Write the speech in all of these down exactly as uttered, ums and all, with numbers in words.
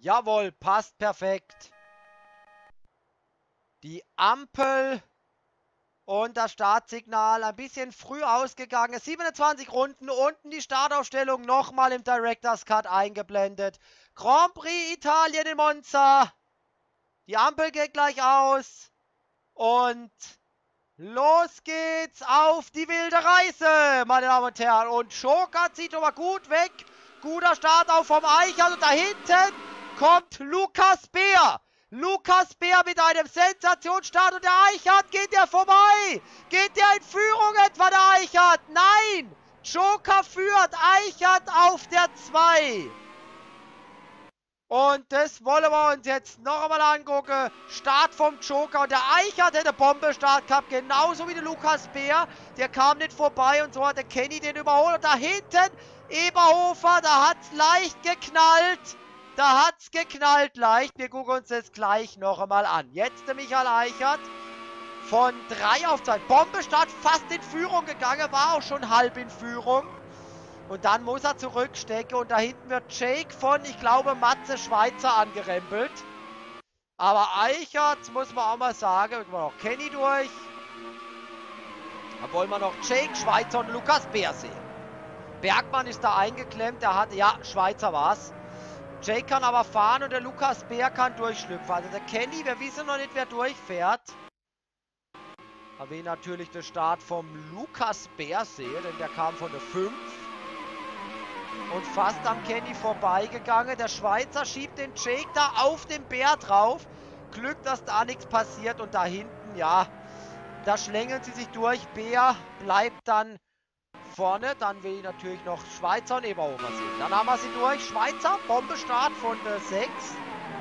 Jawohl, passt perfekt. Die Ampel und das Startsignal ein bisschen früh ausgegangen. siebenundzwanzig Runden, unten die Startaufstellung nochmal im Director's Cut eingeblendet. Grand Prix Italien in Monza. Die Ampel geht gleich aus. Und los geht's auf die wilde Reise, meine Damen und Herren. Und Joker zieht aber gut weg. Guter Start auch vom Eichert. Und da hinten kommt Lukas Beer. Lukas Beer mit einem Sensationsstart. Und der Eichert, geht der vorbei? Geht der in Führung etwa, der Eichert? Nein! Joker führt, Eichert auf der zwei. Und das wollen wir uns jetzt noch einmal angucken. Start vom Joker. Und der Eichert hätte Bombe-Start gehabt, genauso wie der Lukas Beer. Der kam nicht vorbei und so hat der Kenny den überholt. Und da hinten Eberhofer, da hat es leicht geknallt. Da hat es geknallt leicht. Wir gucken uns das gleich noch einmal an. Jetzt der Michael Eichert von drei auf zwei. Bombe-Start, fast in Führung gegangen, war auch schon halb in Führung. Und dann muss er zurückstecken und da hinten wird Jake von, ich glaube, Matze Schweizer angerempelt. Aber Eichert, muss man auch mal sagen, wir noch Kenny durch. Da wollen wir noch Jake, Schweizer und Lukas Beer sehen. Bergmann ist da eingeklemmt, der hat, ja, Schweizer war's. Jake kann aber fahren und der Lukas Beer kann durchschlüpfen. Also der Kenny, wir wissen noch nicht, wer durchfährt. Aber wir natürlich den Start vom Lukas Beer sehen, denn der kam von der fünf. Und fast am Kenny vorbeigegangen. Der Schweizer schiebt den Jake da auf den Bär drauf. Glück, dass da nichts passiert. Und da hinten, ja, da schlängeln sie sich durch. Bär bleibt dann vorne. Dann will ich natürlich noch Schweizer und Eberhofer sehen. Dann haben wir sie durch. Schweizer, Bombestart von der sechs.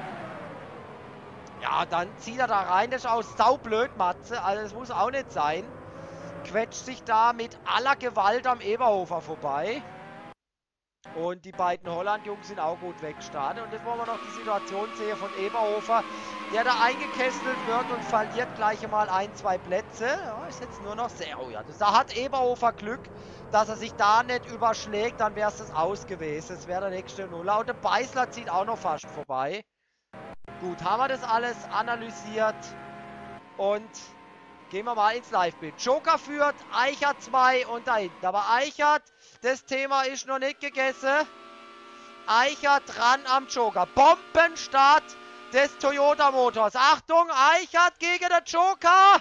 Ja, dann zieht er da rein. Das ist auch saublöd, Matze. Also das muss auch nicht sein. Quetscht sich da mit aller Gewalt am Eberhofer vorbei. Und die beiden Holland-Jungs sind auch gut weggestartet. Und jetzt wollen wir noch die Situation sehen von Eberhofer, der da eingekesselt wird und verliert gleich mal ein, zwei Plätze. Ja, ist jetzt nur noch sehr... Oh ja, das, da hat Eberhofer Glück, dass er sich da nicht überschlägt. Dann wäre es das aus gewesen. Das wäre der nächste Nuller. Und der Beißler zieht auch noch fast vorbei. Gut, haben wir das alles analysiert. Und gehen wir mal ins Live-Bild. Joker führt, Eichert zwei und da hinten. Aber Eichert... Das Thema ist noch nicht gegessen. Eichert dran am Joker. Bombenstart des Toyota Motors. Achtung, Eichert gegen den Joker.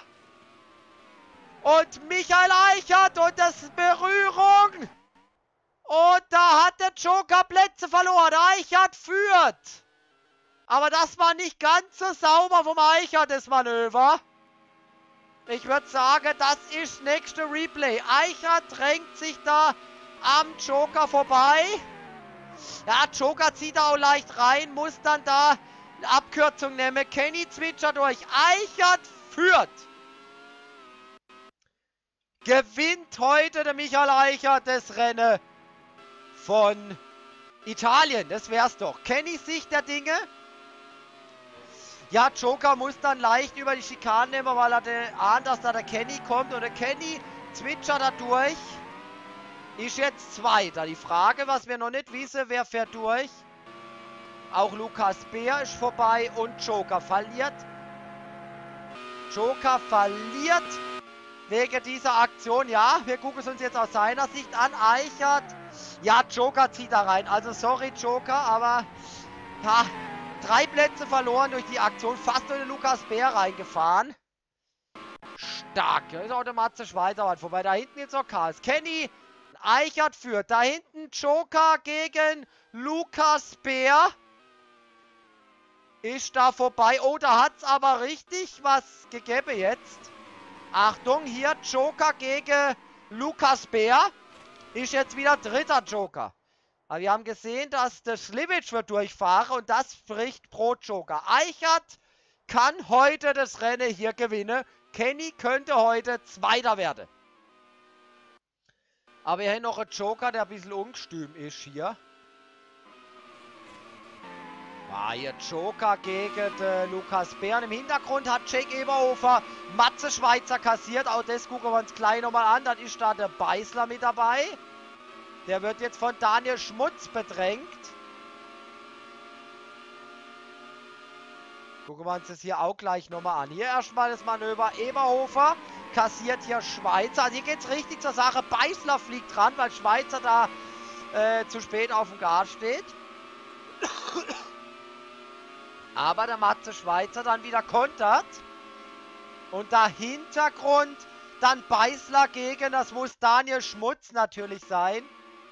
Und Michael Eichert und das Berührung. Und da hat der Joker Plätze verloren. Eichert führt. Aber das war nicht ganz so sauber vom Eichert, das Manöver. Ich würde sagen, das ist nächste Replay. Eichert drängt sich da am Joker vorbei. Ja, Joker zieht auch leicht rein, muss dann da eine Abkürzung nehmen. Kenny zwitschert durch. Eichert führt. Gewinnt heute der Michael Eichert das Rennen von Italien. Das wär's doch. Kennys Sicht der Dinge. Ja, Joker muss dann leicht über die Schikanen nehmen, weil er ahnt, dass da der Kenny kommt. Und der Kenny zwitschert da durch. Ist jetzt Zweiter. Die Frage, was wir noch nicht wissen, wer fährt durch. Auch Lukas Beer ist vorbei und Joker verliert. Joker verliert wegen dieser Aktion. Ja, wir gucken es uns jetzt aus seiner Sicht an. Eichert. Ja, Joker zieht da rein. Also sorry Joker, aber ja, drei Plätze verloren durch die Aktion. Fast durch den Lukas Beer reingefahren. Stark. Da ist auch der Matze Schweizer weit vorbei. Da hinten jetzt noch Chaos. Kenny. Eichert führt. Da hinten Joker gegen Lukas Beer. Ist da vorbei. Oh, da hat es aber richtig was gegeben jetzt. Achtung, hier Joker gegen Lukas Beer. Ist jetzt wieder dritter Joker. Aber wir haben gesehen, dass der Slivic wird durchfahren und das spricht pro Joker. Eichert kann heute das Rennen hier gewinnen. Kenny könnte heute Zweiter werden. Aber hier noch ein Joker, der ein bisschen ungestüm ist hier. War hier Joker gegen den Lukas Beer. Im Hintergrund hat Jake Eberhofer Matze Schweizer kassiert. Auch das gucken wir uns gleich nochmal an. Dann ist da der Beißler mit dabei. Der wird jetzt von Daniel Schmutz bedrängt. Gucken wir uns das hier auch gleich nochmal an. Hier erstmal das Manöver Eberhofer. Kassiert hier Schweizer. Also hier geht es richtig zur Sache. Beißler fliegt dran, weil Schweizer da äh, zu spät auf dem Gas steht. Aber der Matze Schweizer dann wieder kontert. Und da Hintergrund dann Beißler gegen, das muss Daniel Schmutz natürlich sein.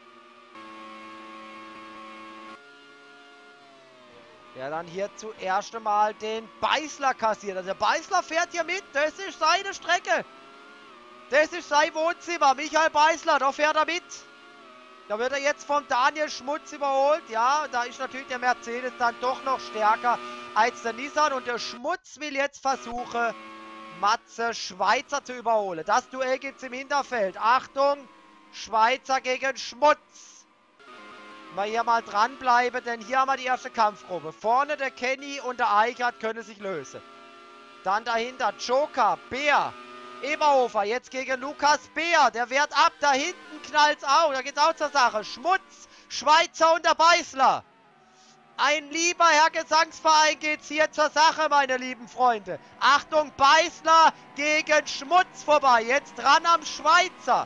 Der dann hier zuerst einmal den Beißler kassiert. Also der Beißler fährt hier mit. Das ist seine Strecke. Das ist sein Wohnzimmer. Michael Beißler, da fährt er mit. Da wird er jetzt von Daniel Schmutz überholt. Ja, da ist natürlich der Mercedes dann doch noch stärker als der Nissan. Und der Schmutz will jetzt versuchen, Matze Schweizer zu überholen. Das Duell gibt es im Hinterfeld. Achtung, Schweizer gegen Schmutz. Mal hier mal dranbleiben, denn hier haben wir die erste Kampfgruppe. Vorne der Kenny und der Eichert können sich lösen. Dann dahinter Joker, Bär, Eberhofer, jetzt gegen Lukas Bär. Der wehrt ab, da hinten knallt's auch, da geht's auch zur Sache. Schmutz, Schweizer und der Beißler. Ein lieber Herr Gesangsverein geht's hier zur Sache, meine lieben Freunde. Achtung, Beißler gegen Schmutz vorbei. Jetzt dran am Schweizer.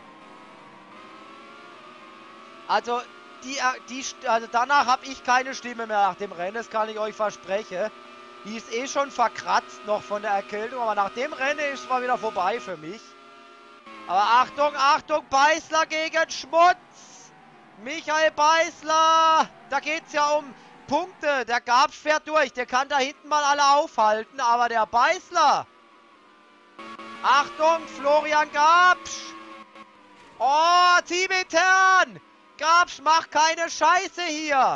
Also, die, die, also danach habe ich keine Stimme mehr nach dem Rennen, das kann ich euch versprechen. Die ist eh schon verkratzt noch von der Erkältung, aber nach dem Rennen ist es mal wieder vorbei für mich. Aber Achtung, Achtung, Beißler gegen Schmutz. Michael Beißler, da geht es ja um Punkte. Der Gabsch fährt durch, der kann da hinten mal alle aufhalten, aber der Beißler. Achtung, Florian Gabsch. Oh, teamintern. Gabsch, mach keine Scheiße hier.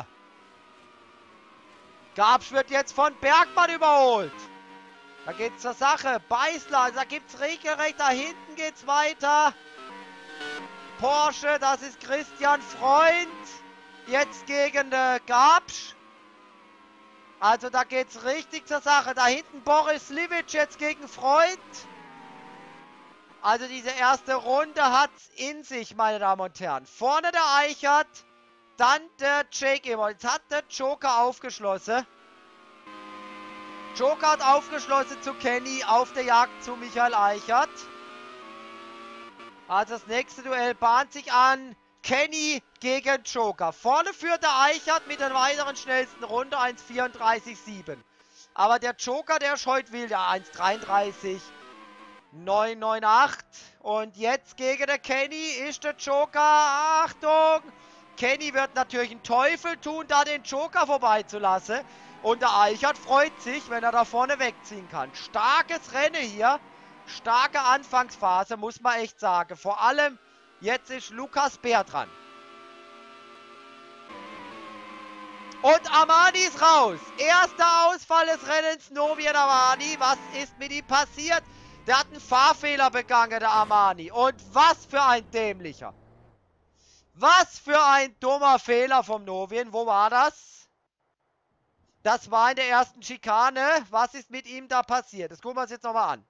Gabsch wird jetzt von Bergmann überholt. Da geht's zur Sache. Beißler, da gibt's regelrecht, da hinten geht's weiter. Porsche, das ist Christian Freund. Jetzt gegen äh, Gabsch. Also da geht's richtig zur Sache. Da hinten Boris Livic jetzt gegen Freund. Also diese erste Runde hat's in sich, meine Damen und Herren. Vorne der Eichert, dann der Jake Eber. Jetzt hat der Joker aufgeschlossen. Joker hat aufgeschlossen zu Kenny auf der Jagd zu Michael Eichert. Also das nächste Duell bahnt sich an. Kenny gegen Joker. Vorne führt der Eichert mit der weiteren schnellsten Runde eins vierunddreißig sieben. Aber der Joker, der ist heute wild, der eins dreiunddreißig neun neun acht. Und jetzt gegen der Kenny ist der Joker. Achtung! Kenny wird natürlich einen Teufel tun, da den Joker vorbeizulassen. Und der Eichert freut sich, wenn er da vorne wegziehen kann. Starkes Rennen hier. Starke Anfangsphase, muss man echt sagen. Vor allem, jetzt ist Lukas Bär dran. Und Armani ist raus. Erster Ausfall des Rennens, Novien Armani. Was ist mit ihm passiert? Der hat einen Fahrfehler begangen, der Armani. Und was für ein dämlicher. Was für ein dummer Fehler vom Novien. Wo war das? Das war in der ersten Schikane. Was ist mit ihm da passiert? Das gucken wir uns jetzt nochmal an.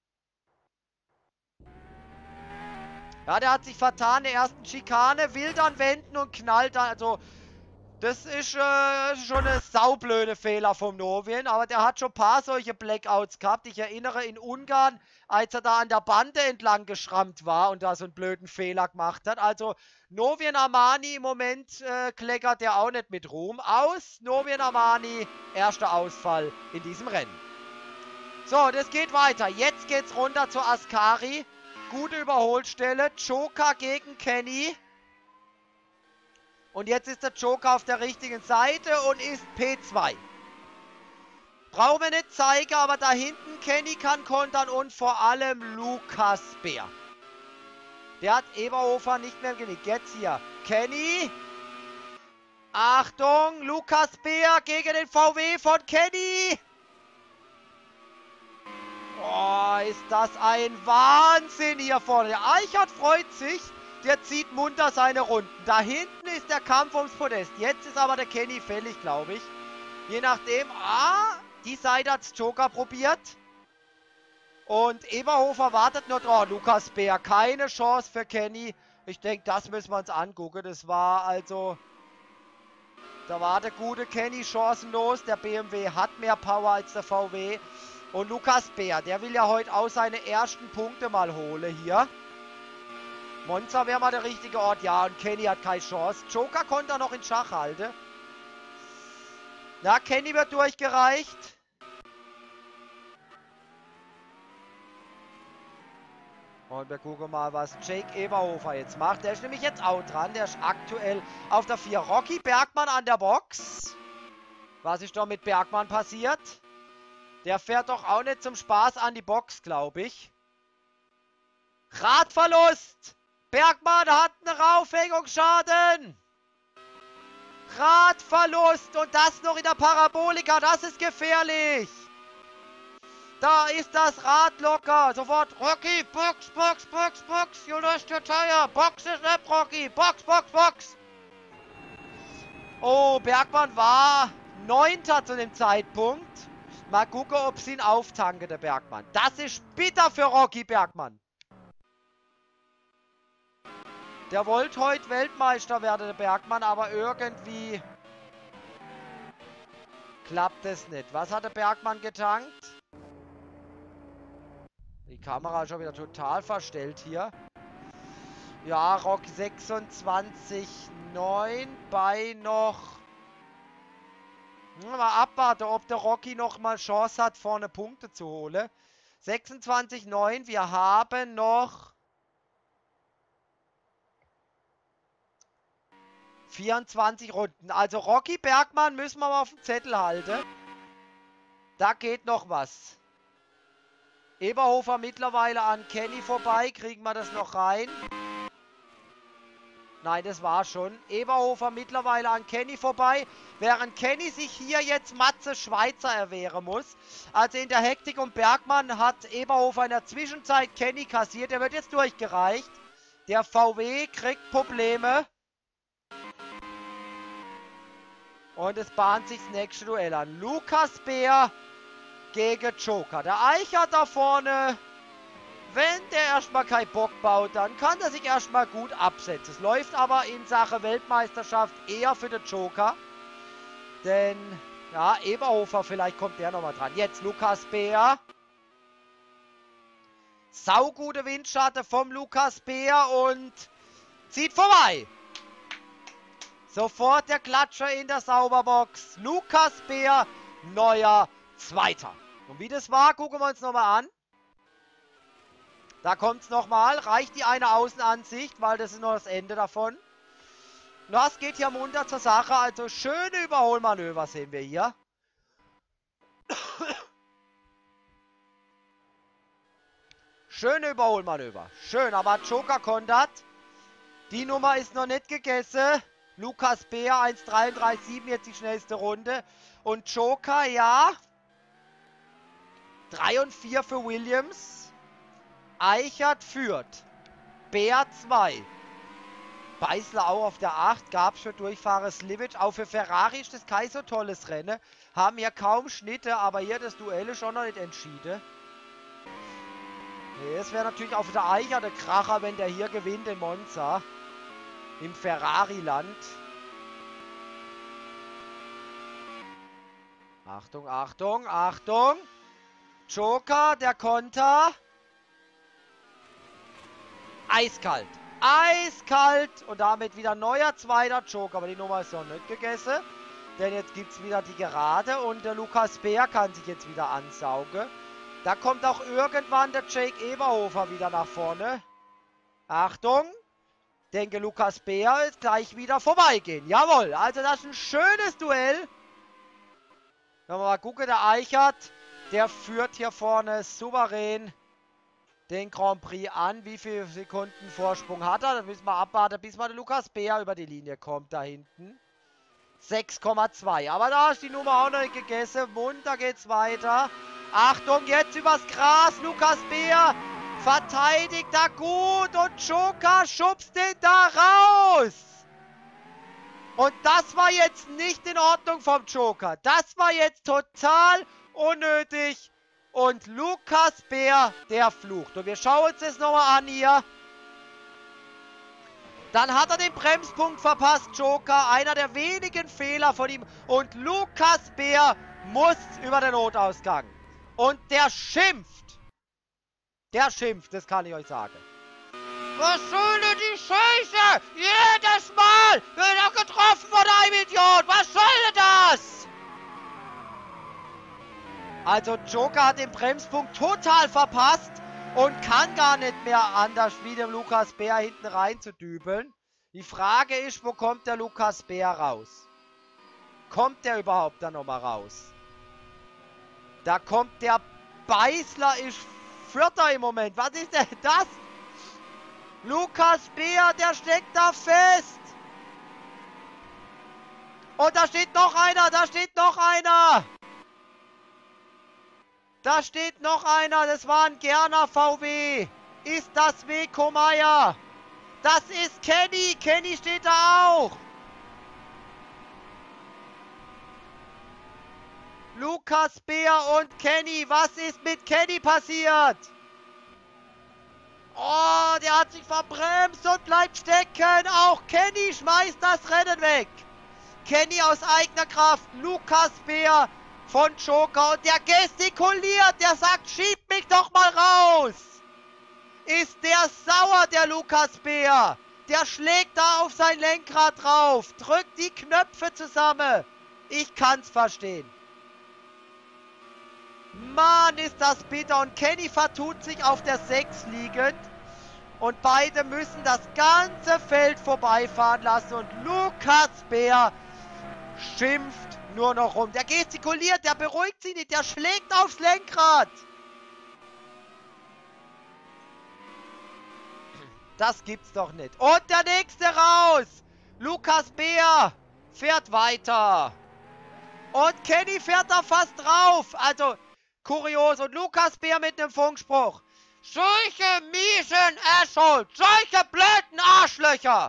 Ja, der hat sich vertan in der ersten Schikane. Will dann wenden und knallt dann. Also, das ist äh, schon eine saublöde Fehler vom Novien. Aber der hat schon ein paar solche Blackouts gehabt. Ich erinnere in Ungarn, als er da an der Bande entlang geschrammt war und da so einen blöden Fehler gemacht hat. Also, Novien Armani im Moment äh, kleckert der auch nicht mit Ruhm. Aus Novien Armani, erster Ausfall in diesem Rennen. So, das geht weiter. Jetzt geht's runter zu Ascari. Gute Überholstelle. Joker gegen Kenny. Und jetzt ist der Joker auf der richtigen Seite und ist P zwei. Brauchen wir nicht zeigen, aber da hinten Kenny kann kontern und vor allem Lukas Bär. Der hat Eberhofer nicht mehr im Genick. Jetzt hier Kenny. Achtung, Lukas Bär gegen den V W von Kenny. Oh, ist das ein Wahnsinn hier vorne. Der Eichert freut sich. Der zieht munter seine Runden. Da hinten ist der Kampf ums Podest. Jetzt ist aber der Kenny fällig, glaube ich. Je nachdem. Ah, die Seite hat Joker probiert. Und Eberhofer wartet nur drauf. Lukas Bär, keine Chance für Kenny. Ich denke, das müssen wir uns angucken. Das war also Da war der gute Kenny chancenlos. Der B M W hat mehr Power als der V W. Und Lukas Bär, der will ja heute auch seine ersten Punkte mal holen hier. Monza wäre mal der richtige Ort. Ja, und Kenny hat keine Chance. Joker konnte er noch in Schach halten. Na, Kenny wird durchgereicht. Und wir gucken mal, was Jake Eberhofer jetzt macht. Der ist nämlich jetzt auch dran. Der ist aktuell auf der vier. Rocky Bergmann an der Box. Was ist da mit Bergmann passiert? Der fährt doch auch nicht zum Spaß an die Box, glaube ich. Radverlust. Bergmann hat einen Raufhängungsschaden. Radverlust. Und das noch in der Parabolika. Das ist gefährlich. Da ist das Rad locker. Sofort. Rocky, Box, Box, Box, Box. You lost your tire. Box ist ab, Rocky. Box, Box, Box. Oh, Bergmann war Neunter zu dem Zeitpunkt. Mal gucken, ob sie ihn auftanken, der Bergmann. Das ist bitter für Rocky Bergmann. Der wollte heute Weltmeister werden, der Bergmann, aber irgendwie klappt es nicht. Was hat der Bergmann getankt? Die Kamera ist schon wieder total verstellt hier. Ja, Rocky sechsundzwanzig neun bei noch... Mal abwarten, ob der Rocky noch mal Chance hat, vorne Punkte zu holen. sechsundzwanzig neun, wir haben noch vierundzwanzig Runden. Also Rocky Bergmann müssen wir mal auf dem Zettel halten. Da geht noch was. Eberhofer mittlerweile an Kenny vorbei. Kriegen wir das noch rein? Nein, das war schon. Eberhofer mittlerweile an Kenny vorbei. Während Kenny sich hier jetzt Matze Schweizer erwehren muss. Also in der Hektik um Bergmann hat Eberhofer in der Zwischenzeit Kenny kassiert. Er wird jetzt durchgereicht. Der V W kriegt Probleme. Und es bahnt sich das nächste Duell an. Lukas Bär gegen Joker. Der Eichert da vorne... Wenn der erstmal keinen Bock baut, dann kann er sich erstmal gut absetzen. Es läuft aber in Sache Weltmeisterschaft eher für den Joker. Denn, ja, Eberhofer, vielleicht kommt der nochmal dran. Jetzt Lukas Bär. Saugute Windschatten vom Lukas Bär und zieht vorbei. Sofort der Klatscher in der Sauberbox. Lukas Bär, neuer Zweiter. Und wie das war, gucken wir uns nochmal an. Da kommt es nochmal. Reicht die eine Außenansicht, weil das ist noch das Ende davon. Na, es geht hier munter zur Sache. Also schöne Überholmanöver sehen wir hier. Schöne Überholmanöver. Schön, aber Joker kontert. Die Nummer ist noch nicht gegessen. Lukas Bär, eins dreiunddreißig sieben, jetzt die schnellste Runde. Und Joker, ja. drei und vier für Williams. Eichert führt. Bär zwei. Beißler auch auf der acht. Gab es für Durchfahrer Slivic. Auch für Ferrari ist das kein so tolles Rennen. Haben hier kaum Schnitte, aber hier das Duell ist schon noch nicht entschieden. Nee, es wäre natürlich auch für der Eichert der Kracher, wenn der hier gewinnt in Monza. Im Ferrari-Land. Achtung, Achtung, Achtung. Joker, der Konter. Eiskalt. Eiskalt. Und damit wieder neuer zweiter Joker. Aber die Nummer ist noch nicht gegessen. Denn jetzt gibt es wieder die Gerade. Und der Lukas Bär kann sich jetzt wieder ansaugen. Da kommt auch irgendwann der Jake Eberhofer wieder nach vorne. Achtung. Denke, Lukas Bär ist gleich wieder vorbeigehen. Jawohl. Also das ist ein schönes Duell. Wenn wir mal gucken, der Eichert. Der führt hier vorne souverän den Grand Prix an. Wie viele Sekunden Vorsprung hat er? Da müssen wir abwarten, bis mal der Lukas Bär über die Linie kommt da hinten. sechs Komma zwei. Aber da ist die Nummer auch noch nicht gegessen. Munter geht's weiter. Achtung, jetzt übers Gras. Lukas Bär verteidigt da gut. Und Joker schubst den da raus. Und das war jetzt nicht in Ordnung vom Joker. Das war jetzt total unnötig. Und Lukas Bär, der flucht. Und wir schauen uns das nochmal an hier. Dann hat er den Bremspunkt verpasst, Joker. Einer der wenigen Fehler von ihm. Und Lukas Bär muss über den Notausgang. Und der schimpft. Der schimpft, das kann ich euch sagen. Was soll denn die Scheiße? Jedes Mal wird er getroffen von einem Idiot. Was soll denn das? Also Joker hat den Bremspunkt total verpasst und kann gar nicht mehr anders, wie dem Lukas Bär hinten rein zu dübeln. Die Frage ist, wo kommt der Lukas Bär raus? Kommt der überhaupt da nochmal raus? Da kommt der Beißler, ist Vierter im Moment. Was ist denn das? Lukas Bär, der steckt da fest. Und da steht noch einer, da steht noch einer. Da steht noch einer, das war ein Gerner V W. Ist das Weko Meier? Das ist Kenny, Kenny steht da auch. Lukas Bär und Kenny, was ist mit Kenny passiert? Oh, der hat sich verbremst und bleibt stecken. Auch Kenny schmeißt das Rennen weg. Kenny aus eigener Kraft, Lukas Bär von Joker und der gestikuliert, der sagt, schieb mich doch mal raus. Ist der sauer, der Lukas Bär? Der schlägt da auf sein Lenkrad drauf, drückt die Knöpfe zusammen. Ich kann's verstehen. Mann, ist das bitter. Und Kenny vertut sich auf der sechs liegend. Und beide müssen das ganze Feld vorbeifahren lassen. Und Lukas Bär schimpft nur noch rum. Der gestikuliert, der beruhigt sich nicht, der schlägt aufs Lenkrad. Das gibt's doch nicht. Und der nächste raus. Lukas Bär fährt weiter. Und Kenny fährt da fast drauf. Also, kurios. Und Lukas Bär mit einem Funkspruch. Solche miesen Assholes. Solche blöden Arschlöcher.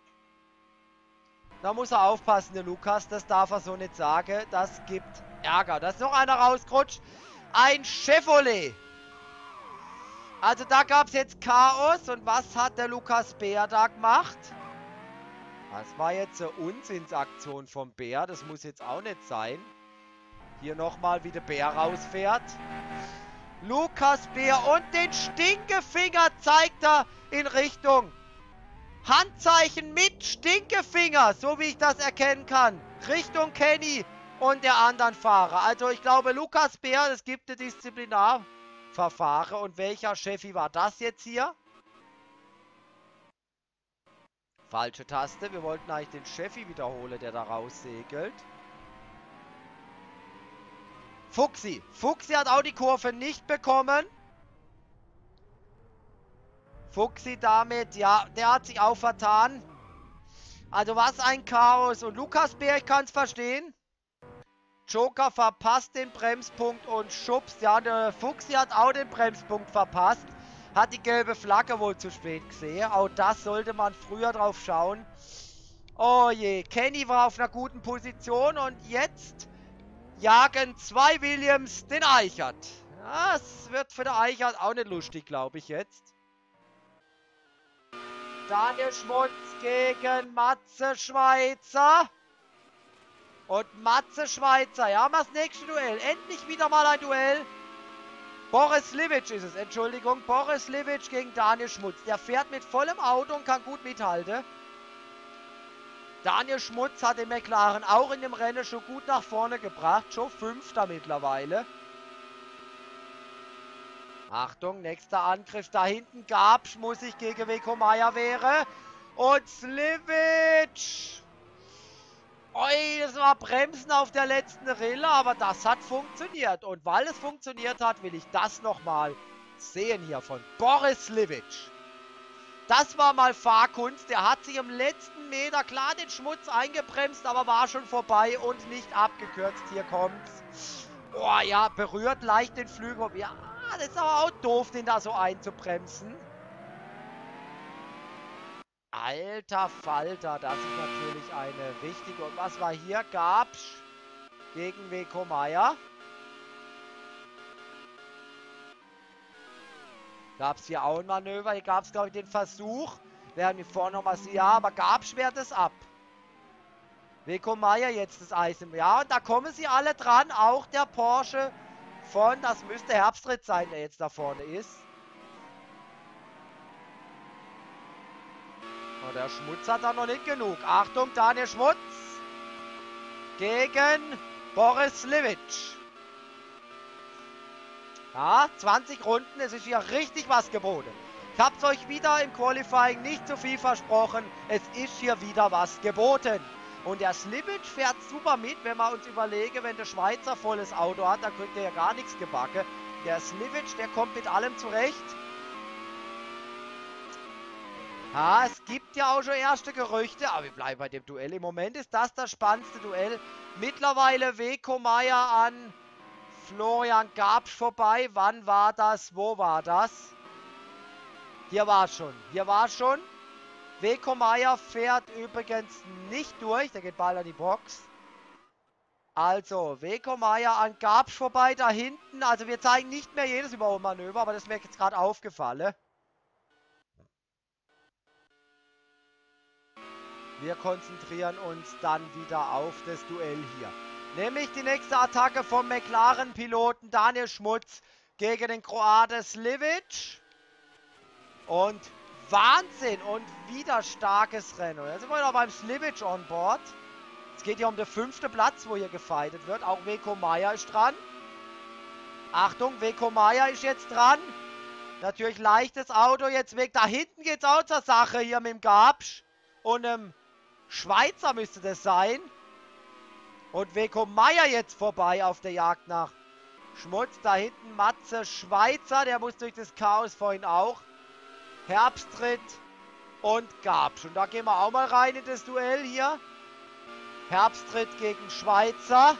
Da muss er aufpassen, der Lukas. Das darf er so nicht sagen. Das gibt Ärger. Da ist noch einer rausgerutscht. Ein Chevrolet. Also da gab es jetzt Chaos. Und was hat der Lukas Bär da gemacht? Das war jetzt eine Unsinnsaktion vom Bär. Das muss jetzt auch nicht sein. Hier nochmal, wie der Bär rausfährt. Lukas Bär und den Stinkefinger zeigt er in Richtung. Handzeichen mit Stinkefinger, so wie ich das erkennen kann. Richtung Kenny und der anderen Fahrer. Also ich glaube, Lukas Bär, es gibt ein Disziplinarverfahren. Und welcher Chefi war das jetzt hier? Falsche Taste. Wir wollten eigentlich den Chefi wiederholen, der da raussegelt. Fuchsi. Fuchsi hat auch die Kurve nicht bekommen. Fuchsi damit, ja, der hat sich auch vertan. Also was ein Chaos. Und Lukas Bär, ich kann es verstehen. Joker verpasst den Bremspunkt und schubst. Ja, der Fuchsi hat auch den Bremspunkt verpasst. Hat die gelbe Flagge wohl zu spät gesehen. Auch das sollte man früher drauf schauen. Oh je, Kenny war auf einer guten Position und jetzt jagen zwei Williams den Eichert. Das wird für den Eichert auch nicht lustig, glaube ich jetzt. Daniel Schmutz gegen Matze Schweizer. Und Matze Schweizer, ja, haben wir das nächste Duell. Endlich wieder mal ein Duell. Boris Livic ist es, Entschuldigung. Boris Livic gegen Daniel Schmutz. Der fährt mit vollem Auto und kann gut mithalten. Daniel Schmutz hat den McLaren auch in dem Rennen schon gut nach vorne gebracht. Schon Fünfter mittlerweile. Achtung, nächster Angriff. Da hinten Gabsch, muss ich gegen Weko Meier wäre. Und Slivic. Oi, das war Bremsen auf der letzten Rille, aber das hat funktioniert. Und weil es funktioniert hat, will ich das nochmal sehen hier von Boris Slivic. Das war mal Fahrkunst. Der hat sich im letzten Meter klar den Schmutz eingebremst, aber war schon vorbei und nicht abgekürzt. Hier kommt's. Oh ja, berührt leicht den Flügel. Ja, das ist aber auch doof, den da so einzubremsen. Alter Falter, das ist natürlich eine richtige. Und was war hier? Gabsch gegen Weko Meier. Gab es hier auch ein Manöver. Hier gab es, glaube ich, den Versuch, Während wir vorne nochmal sehen, ja, aber Gabsch wehrt es ab. Weko Meier jetzt das Eis im... Ja, und da kommen sie alle dran. Auch der Porsche von, das müsste Herbstritt sein, der jetzt da vorne ist. Und der Schmutz hat da noch nicht genug. Achtung, Daniel Schmutz gegen Boris Slivic. Ja, zwanzig Runden, es ist hier richtig was geboten. Ich hab's euch wieder im Qualifying nicht zu viel versprochen. Es ist hier wieder was geboten. Und der Slivic fährt super mit, wenn wir uns überlegen, wenn der Schweizer volles Auto hat, dann kriegt er ja gar nichts gebacken. Der Slivic, der kommt mit allem zurecht. Ja, es gibt ja auch schon erste Gerüchte, aber wir bleiben bei dem Duell. Im Moment ist das das spannendste Duell. Mittlerweile Weko Meier an Florian Gabsch vorbei. Wann war das? Wo war das? Hier war es schon. Hier war es schon. Weko Meier fährt übrigens nicht durch. Der geht bald an die Box. Also, Weko Meier an Gabsch vorbei. Da hinten. Also, wir zeigen nicht mehr jedes Überholmanöver, aber das ist mir jetzt gerade aufgefallen. Wir konzentrieren uns dann wieder auf das Duell hier. Nämlich die nächste Attacke vom McLaren-Piloten Daniel Schmutz gegen den Kroaten Slivic. Und Wahnsinn und wieder starkes Rennen. Jetzt sind wir noch beim Slivic on board. Es geht hier um den fünften Platz, wo hier gefeitet wird. Auch Weko Meier ist dran. Achtung, Weko Meier ist jetzt dran. Natürlich leichtes Auto jetzt weg. Da hinten geht es auch zur Sache hier mit dem Gabsch. Und einem Schweizer müsste das sein. Und Weko Meier jetzt vorbei auf der Jagd nach Schmutz. Da hinten Matze Schweizer. Der muss durch das Chaos vorhin auch. Herbstritt und Gabsch. Und da gehen wir auch mal rein in das Duell hier. Herbstritt gegen Schweizer.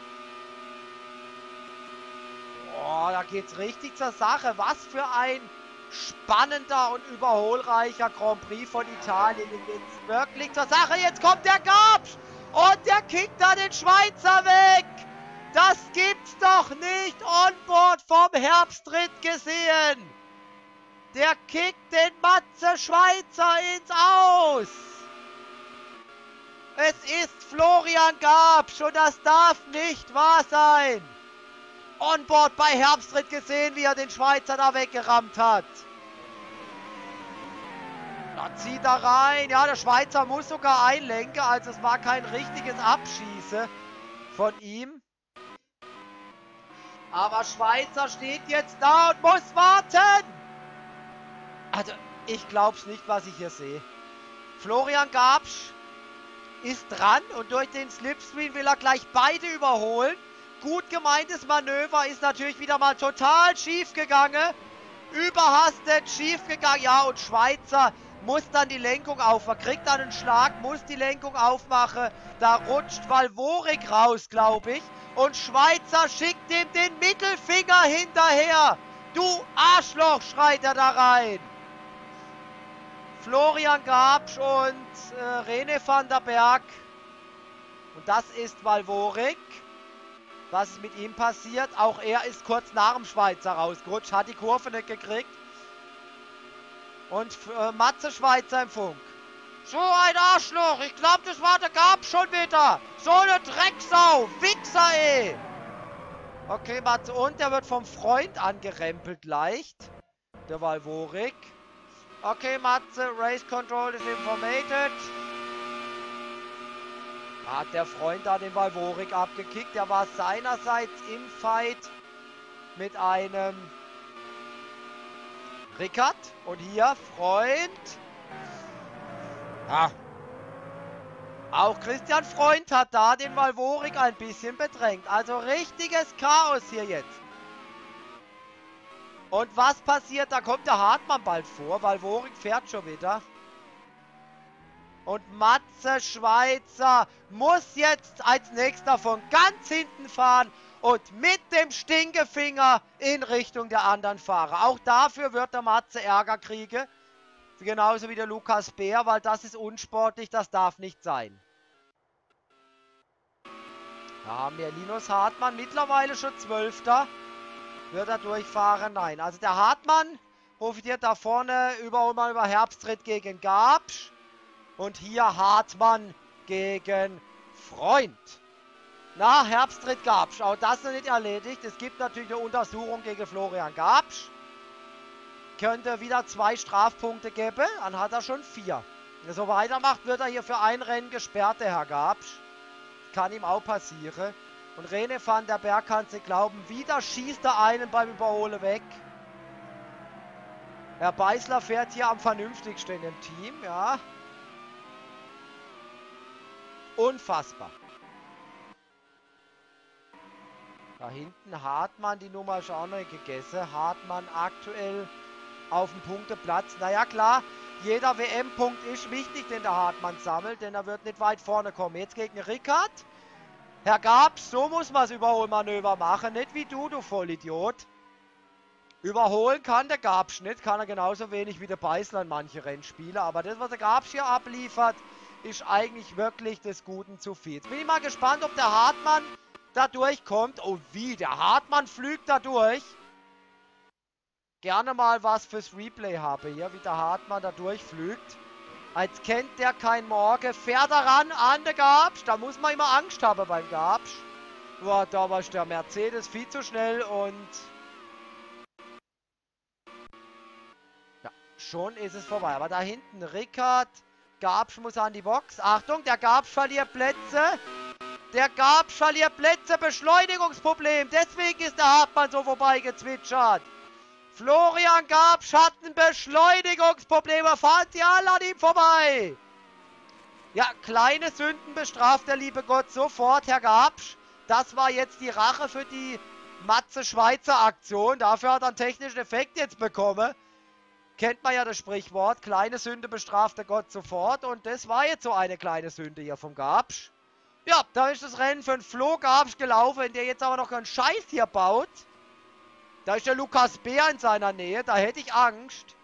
Oh, da geht's richtig zur Sache. Was für ein spannender und überholreicher Grand Prix von Italien. Hier geht's wirklich zur Sache. Jetzt kommt der Gabsch und der kickt da den Schweizer weg. Das gibt's doch nicht. Onboard vom Herbstritt gesehen. Der kickt den Matze Schweizer ins Aus. Es ist Florian Gabsch und das darf nicht wahr sein. Onboard bei Herbstritt gesehen, wie er den Schweizer da weggerammt hat. Da zieht er rein. Ja, der Schweizer muss sogar einlenken. Also es war kein richtiges Abschießen von ihm. Aber Schweizer steht jetzt da und muss warten. Also, ich glaub's nicht, was ich hier sehe. Florian Gabsch ist dran und durch den Slipstream will er gleich beide überholen. Gut gemeintes Manöver ist natürlich wieder mal total schief gegangen. Überhastet, schief gegangen. Ja, und Schweizer muss dann die Lenkung aufmachen. Kriegt dann einen Schlag, muss die Lenkung aufmachen. Da rutscht Valvorik raus, glaube ich. Und Schweizer schickt ihm den Mittelfinger hinterher. Du Arschloch, schreit er da rein. Florian Gabsch und äh, René van der Berg. Und das ist Valvorik. Was ist mit ihm passiert? Auch er ist kurz nach dem Schweizer rausgerutscht, hat die Kurve nicht gekriegt. Und äh, Matze Schweizer im Funk. So ein Arschloch, ich glaube, das war der Gabsch schon wieder. So eine Drecksau, Wichser, ey. Okay, Matze, und der wird vom Freund angerempelt leicht. Der Valvorik. Okay, Matze, Race Control is informated. Hat der Freund da den Valvorik abgekickt. Der war seinerseits im Fight mit einem Rickard. Und hier, Freund. Ja. Auch Christian Freund hat da den Valvorik ein bisschen bedrängt. Also richtiges Chaos hier jetzt. Und was passiert? Da kommt der Hartmann bald vor. Valvorik fährt schon wieder. Und Matze Schweizer muss jetzt als nächster von ganz hinten fahren und mit dem Stinkefinger in Richtung der anderen Fahrer. Auch dafür wird der Matze Ärger kriegen. Genauso wie der Lukas Bär, weil das ist unsportlich, das darf nicht sein. Da haben wir Linus Hartmann mittlerweile schon Zwölfter. Wird er durchfahren? Nein. Also der Hartmann profitiert da vorne überall über Herbstritt gegen Gabsch. Und hier Hartmann gegen Freund. Na, Herbstritt Gabsch. Auch das noch nicht erledigt. Es gibt natürlich eine Untersuchung gegen Florian Gabsch. Könnte wieder zwei Strafpunkte geben. Dann hat er schon vier. Wenn er so weitermacht, wird er hier für ein Rennen gesperrt, der Herr Gabsch. Kann ihm auch passieren. Und René van der Berg kann es nicht glauben. Wieder schießt er einen beim Überholen weg. Herr Beißler fährt hier am vernünftigsten im Team, ja. Unfassbar. Da hinten Hartmann, die Nummer ist auch noch nicht gegessen. Hartmann aktuell auf dem Punkteplatz. Naja klar, jeder W M-Punkt ist wichtig, den der Hartmann sammelt, denn er wird nicht weit vorne kommen. Jetzt gegen Rickard. Herr Gabsch, so muss man das Überholmanöver machen, nicht wie du, du Vollidiot. Überholen kann der Gabsch nicht, kann er genauso wenig wie der Beißler in manche Rennspiele. Aber das, was der Gabsch hier abliefert, ist eigentlich wirklich des Guten zu viel. Jetzt bin ich mal gespannt, ob der Hartmann da durchkommt. Oh wie, der Hartmann flügt da durch. Gerne mal was fürs Replay habe hier, wie der Hartmann da durchflügt. Als kennt der kein Morgen. Fährt er ran an der Gabsch. Da muss man immer Angst haben beim Gabsch. Boah, da war der Mercedes viel zu schnell und... ja, schon ist es vorbei. Aber da hinten Rickard. Gabsch muss an die Box. Achtung, der Gabsch verliert Plätze. Der Gabsch verliert Plätze. Beschleunigungsproblem. Deswegen ist der Hartmann so vorbeigezwitschert. Florian Gabsch hat ein Beschleunigungsproblem. Fahren Sie alle an ihm vorbei. Ja, kleine Sünden bestraft der liebe Gott sofort, Herr Gabsch. Das war jetzt die Rache für die Matze-Schweizer-Aktion. Dafür hat er einen technischen Effekt jetzt bekommen. Kennt man ja das Sprichwort. Kleine Sünde bestraft der Gott sofort. Und das war jetzt so eine kleine Sünde hier vom Gabsch. Ja, da ist das Rennen für den Flo Gabsch gelaufen, der jetzt aber noch einen Scheiß hier baut. Da ist der Lukas Bär in seiner Nähe. Da hätte ich Angst.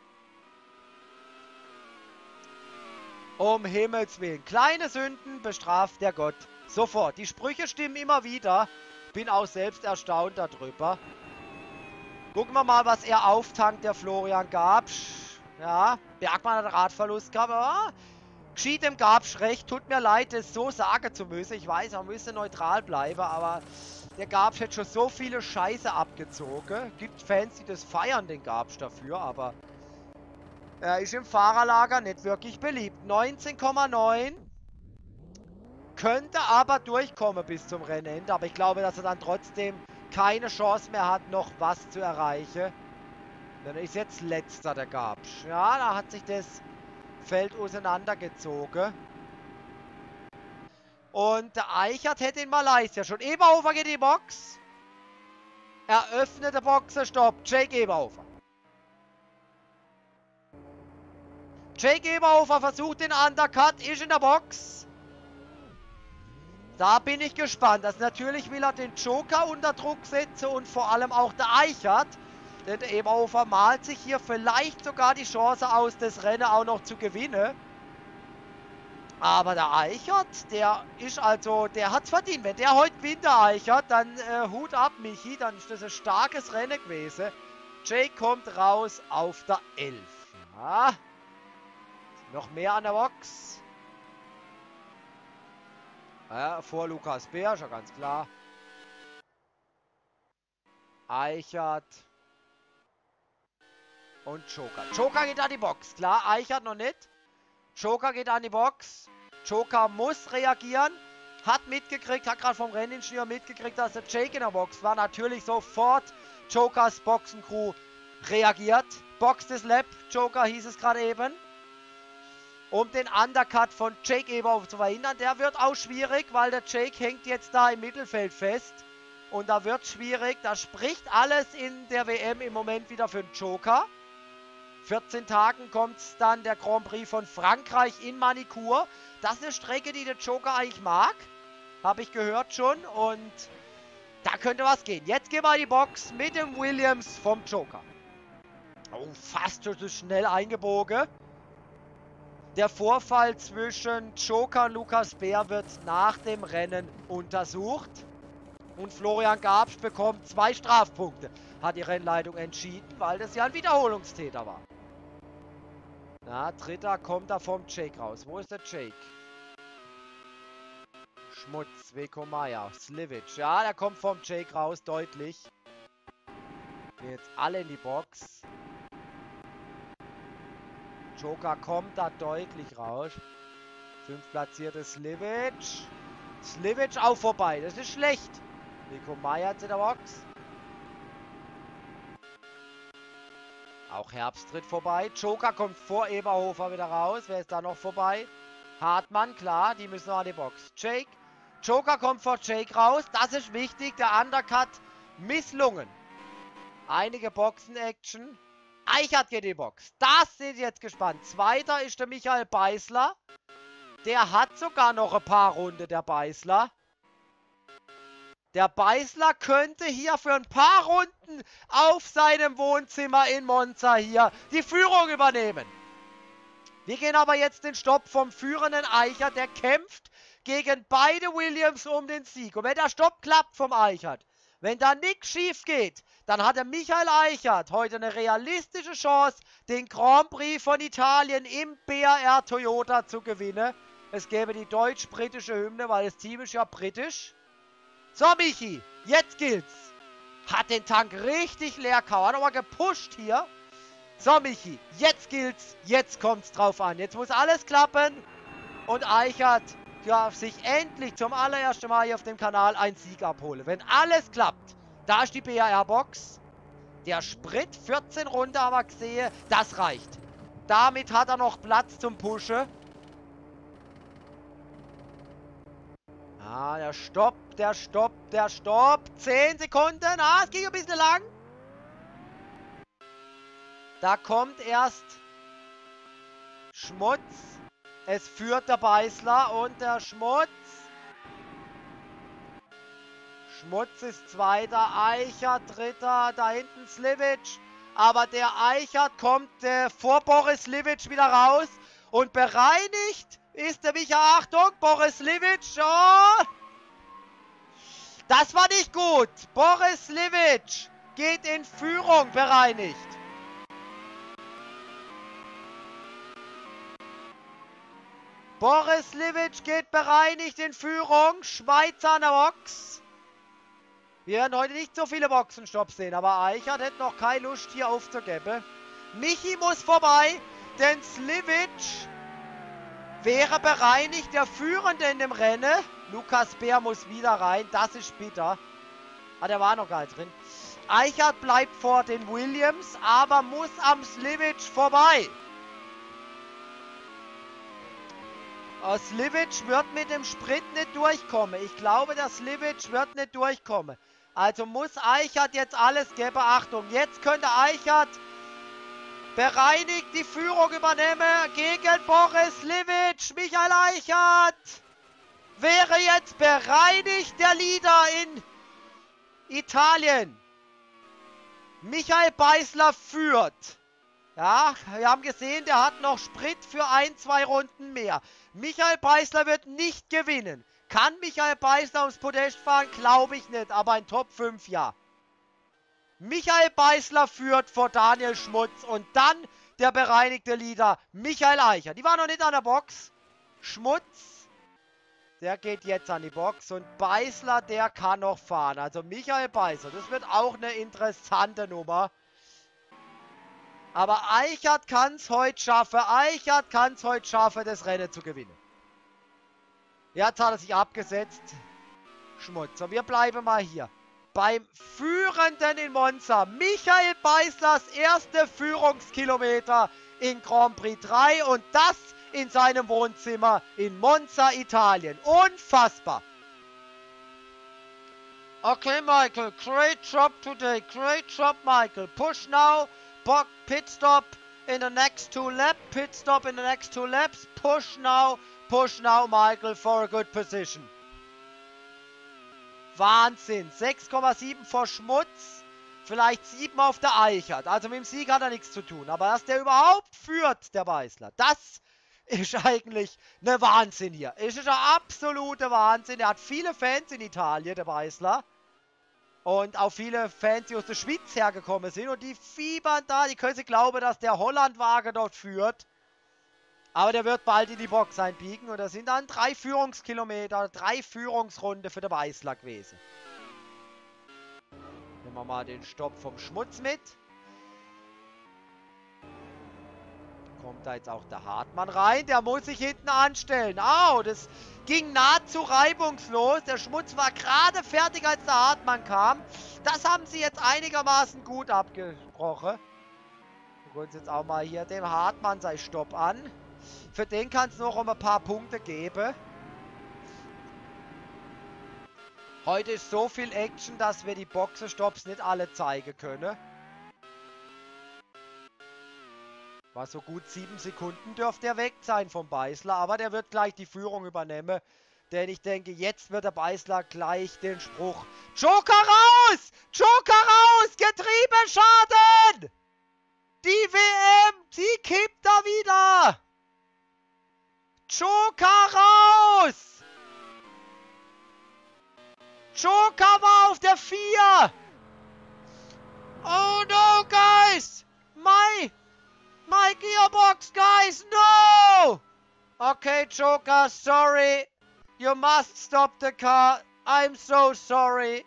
Um Himmels Willen. Kleine Sünden bestraft der Gott sofort. Die Sprüche stimmen immer wieder. Bin auch selbst erstaunt darüber. Gucken wir mal, was er auftankt, der Florian Gabsch. Ja, Bergmann hat Radverlust gehabt. Aber geschieht dem Gabsch recht. Tut mir leid, das so sagen zu müssen. Ich weiß, er müsste neutral bleiben, aber... der Gabsch hat schon so viele Scheiße abgezogen. Gibt Fans, die das feiern, den Gabsch dafür, aber er ist im Fahrerlager nicht wirklich beliebt. neunzehn Komma neun. Könnte aber durchkommen bis zum Rennende, aber ich glaube, dass er dann trotzdem keine Chance mehr hat, noch was zu erreichen. Dann ist jetzt letzter der Gabsch. Ja, da hat sich das Feld auseinandergezogen. Und der Eichert hätte in Malaysia schon. Eberhofer geht in die Box. Eröffnete Boxenstopp. Jake Eberhofer. Jake Eberhofer versucht den Undercut. Ist in der Box. Da bin ich gespannt. Das natürlich will er den Joker unter Druck setzen. Und vor allem auch der Eichert. Denn der Eberhofer malt sich hier vielleicht sogar die Chance aus, das Rennen auch noch zu gewinnen. Aber der Eichert, der ist also, der hat's verdient. Wenn der heute gewinnt, der Eichert, dann äh, Hut ab, Michi. Dann ist das ein starkes Rennen gewesen. Jake kommt raus auf der elf. Ja. Noch mehr an der Box. Ja, vor Lukas Bär, schon ganz klar. Eichert. Und Joker. Joker geht an die Box. Klar, Eichert noch nicht. Joker geht an die Box. Joker muss reagieren. Hat mitgekriegt, hat gerade vom Renningenieur mitgekriegt, dass der Jake in der Box war. Natürlich sofort Jokers Boxencrew reagiert. Box des Lab. Joker hieß es gerade eben. Um den Undercut von Jake Eberhofer zu verhindern. Der wird auch schwierig, weil der Jake hängt jetzt da im Mittelfeld fest. Und da wird schwierig. Da spricht alles in der W M im Moment wieder für den Joker. vierzehn Tagen kommt dann der Grand Prix von Frankreich in Manicourt. Das ist eine Strecke, die der Joker eigentlich mag. Habe ich gehört schon. Und da könnte was gehen. Jetzt gehen wir in die Box mit dem Williams vom Joker. Oh, fast so schnell eingebogen. Der Vorfall zwischen Joker und Lukas Bär wird nach dem Rennen untersucht. Und Florian Gabsch bekommt zwei Strafpunkte. Hat die Rennleitung entschieden, weil das ja ein Wiederholungstäter war. Na, dritter kommt da vom Jake raus. Wo ist der Jake? Schmutz, Weko Meier, Slivic. Ja, der kommt vom Jake raus, deutlich. Gehen jetzt alle in die Box. Joker kommt da deutlich raus. Fünf platzierte Slivic. Slivic auch vorbei. Das ist schlecht. Weko Meier in der Box. Auch Herbst tritt vorbei. Joker kommt vor Eberhofer wieder raus. Wer ist da noch vorbei? Hartmann, klar. Die müssen noch an die Box. Jake. Joker kommt vor Jake raus. Das ist wichtig. Der Undercut misslungen. Einige Boxen-Action. Eichert geht in die Box. Das sind jetzt gespannt. Zweiter ist der Michael Beißler. Der hat sogar noch ein paar Runden, der Beißler. Der Beißler könnte hier für ein paar Runden auf seinem Wohnzimmer in Monza hier die Führung übernehmen. Wir gehen aber jetzt den Stopp vom führenden Eichert. Der kämpft gegen beide Williams um den Sieg. Und wenn der Stopp klappt vom Eichert, wenn da nichts schief geht, dann hat der Michael Eichert heute eine realistische Chance, den Grand Prix von Italien im B R R Toyota zu gewinnen. Es gäbe die deutsch-britische Hymne, weil das Team ist ja britisch. So, Michi, jetzt gilt's. Hat den Tank richtig leer gehauen. Hat nochmal gepusht hier. So, Michi, jetzt gilt's. Jetzt kommt's drauf an. Jetzt muss alles klappen. Und Eichert darf sich endlich zum allerersten Mal hier auf dem Kanal einen Sieg abholen. Wenn alles klappt, da ist die B R R-Box. Der Sprit, vierzehn Runden haben wir gesehen, das reicht. Damit hat er noch Platz zum Pushen. Ah, der Stopp, der Stopp, der Stopp. zehn Sekunden. Ah, es ging ein bisschen lang. Da kommt erst Schmutz. Es führt der Beißler und der Schmutz. Schmutz ist Zweiter, Eichert Dritter, da hinten Slivic. Aber der Eichert kommt äh, vor Boris Slivic wieder raus. Und bereinigt ist der Micha. Achtung, Boris Slivic. Oh. Das war nicht gut. Boris Slivic geht in Führung, bereinigt. Boris Slivic geht bereinigt in Führung. Schweizer an der Box. Wir werden heute nicht so viele Boxenstopps sehen, aber Eichert hätte noch keine Lust hier aufzugeben. Michi muss vorbei, denn Slivic wäre bereinigt, der Führende in dem Rennen. Lukas Bär muss wieder rein, das ist bitter. Ah, der war noch gar nicht drin. Eichert bleibt vor den Williams, aber muss am Slivic vorbei. Oh, Slivic wird mit dem Sprit nicht durchkommen. Ich glaube, der Slivic wird nicht durchkommen. Also muss Eichert jetzt alles geben. Achtung, jetzt könnte Eichert bereinigt die Führung übernehmen gegen Boris Slivic. Michael Eichert wäre jetzt bereinigt der Leader in Italien. Michael Beißler führt. Ja, wir haben gesehen, der hat noch Sprit für ein, zwei Runden mehr. Michael Beißler wird nicht gewinnen. Kann Michael Beißler ums Podest fahren? Glaube ich nicht, aber ein Top fünf ja. Michael Beißler führt vor Daniel Schmutz und dann der bereinigte Leader Michael Eichert. Die war noch nicht an der Box. Schmutz, der geht jetzt an die Box und Beißler, der kann noch fahren. Also Michael Beißler, das wird auch eine interessante Nummer. Aber Eichert kann es heute schaffen. Eichert kann es heute schaffen, das Rennen zu gewinnen. Jetzt hat er sich abgesetzt. Schmutz. Und wir bleiben mal hier. Beim Führenden in Monza. Michael Beißlers erste Führungskilometer in Grand Prix drei. Und das in seinem Wohnzimmer in Monza, Italien. Unfassbar. Okay, Michael. Great job today. Great job, Michael. Push now. Pit stop in the next two laps. Pit stop in the next two laps. Push now. Push now, Michael, for a good position. Wahnsinn. sechs Komma sieben vor Schmutz. Vielleicht sieben auf der Eichert. Also mit dem Sieg hat er nichts zu tun. Aber dass der überhaupt führt, der Beißler, das ist eigentlich eine Wahnsinn hier. Es ist ein absoluter Wahnsinn. Er hat viele Fans in Italien, der Beißler. Und auch viele Fans, die aus der Schweiz hergekommen sind. Und die fiebern da. Die können sich glauben, dass der Hollandwagen dort führt. Aber der wird bald in die Box einbiegen. Und das sind dann drei Führungskilometer, drei Führungsrunde für den Beißler gewesen. Nehmen wir mal den Stopp vom Schmutz mit. Kommt da jetzt auch der Hartmann rein. Der muss sich hinten anstellen. Au, das ging nahezu reibungslos. Der Schmutz war gerade fertig, als der Hartmann kam. Das haben sie jetzt einigermaßen gut abgesprochen. Wir gucken uns jetzt auch mal hier dem Hartmann sein Stopp an. Für den kann es noch um ein paar Punkte geben. Heute ist so viel Action, dass wir die Boxenstopps nicht alle zeigen können. War so gut sieben Sekunden dürfte er weg sein vom Beißler, aber der wird gleich die Führung übernehmen. Denn ich denke, jetzt wird der Beißler gleich den Spruch. Joker raus! Joker raus! Getriebeschaden! Die W M, die kippt da wieder! Joker raus! Joker war auf der vier! Oh no, guys! My... My gearbox, guys, no! Okay, Joker, sorry. You must stop the car. I'm so sorry.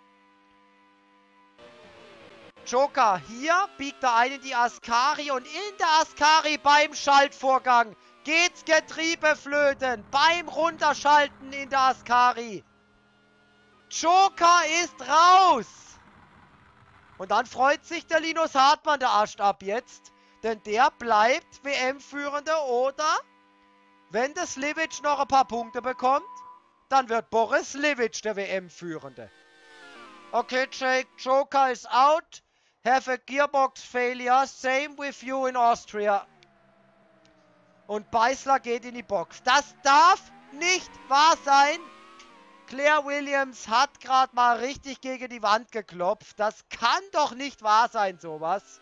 Joker, hier biegt er ein in die Ascari und in der Ascari beim Schaltvorgang geht's Getriebe flöten. Beim Runterschalten in der Ascari. Joker ist raus. Und dann freut sich der Linus Hartmann der Arsch ab jetzt. Denn der bleibt W M-Führender oder, wenn der Slivic noch ein paar Punkte bekommt, dann wird Boris Slivic der W M-Führende. Okay, Jake, Joker is out. Have a gearbox failure. Same with you in Austria. Und Beißler geht in die Box. Das darf nicht wahr sein. Claire Williams hat gerade mal richtig gegen die Wand geklopft. Das kann doch nicht wahr sein, sowas.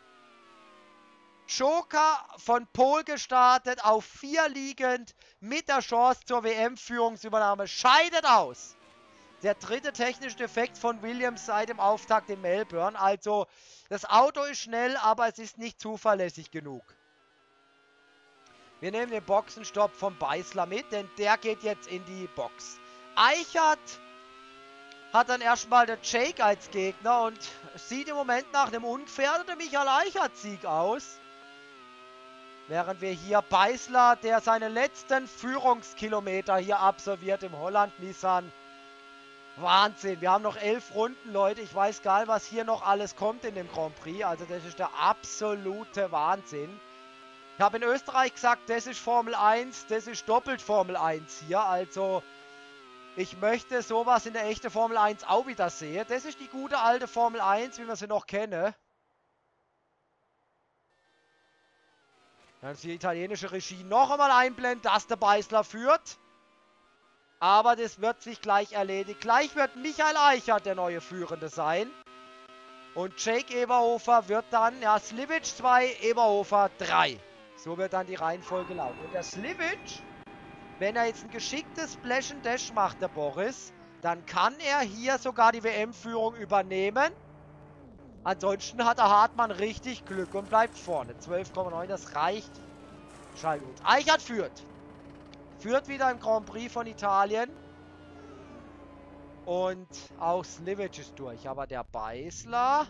Joker von Pol gestartet, auf vier liegend, mit der Chance zur W M-Führungsübernahme, scheidet aus. Der dritte technische Defekt von Williams seit dem Auftakt in Melbourne. Also, das Auto ist schnell, aber es ist nicht zuverlässig genug. Wir nehmen den Boxenstopp vom Beißler mit, denn der geht jetzt in die Box. Eichert hat dann erstmal der Jake als Gegner und sieht im Moment nach einem ungefährdeten Michael Eichert-Sieg aus. Während wir hier Beißler, der seine letzten Führungskilometer hier absolviert im Holland-Nissan. Wahnsinn, wir haben noch elf Runden, Leute. Ich weiß gar nicht, was hier noch alles kommt in dem Grand Prix. Also das ist der absolute Wahnsinn. Ich habe in Österreich gesagt, das ist Formel eins, das ist doppelt Formel eins hier. Also ich möchte sowas in der echten Formel eins auch wieder sehen. Das ist die gute alte Formel eins, wie wir sie noch kennen. Dann ist die italienische Regie noch einmal einblenden, dass der Beißler führt. Aber das wird sich gleich erledigt. Gleich wird Michael Eichert der neue Führende sein. Und Jake Eberhofer wird dann, ja, Slivic zwei, Eberhofer drei. So wird dann die Reihenfolge lauten. Und der Slivic, wenn er jetzt ein geschicktes Splash and Dash macht, der Boris, dann kann er hier sogar die W M-Führung übernehmen. Ansonsten hat der Hartmann richtig Glück und bleibt vorne. zwölf Komma neun, das reicht. Schallgut. Eichert führt. Führt wieder im Grand Prix von Italien. Und auch Slivic ist durch. Aber der Beißler.